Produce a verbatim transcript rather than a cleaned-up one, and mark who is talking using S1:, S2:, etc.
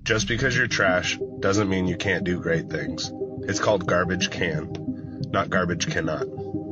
S1: Just because you're trash doesn't mean you can't do great things. It's called garbage can, not garbage cannot.